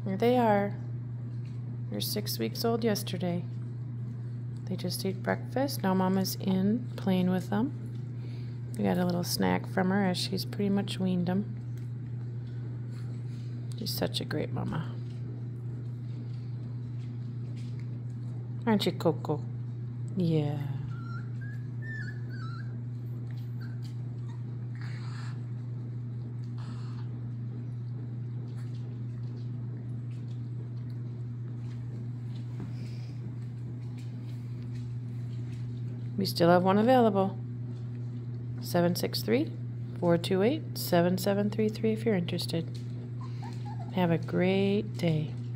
Here they are. They're 6 weeks old yesterday. They just ate breakfast. Now Mama's in playing with them. We got a little snack from her as she's pretty much weaned them. She's such a great mama. Aren't you, KoKo? Yeah. We still have one available. 763-428-7733 if you're interested. Have a great day.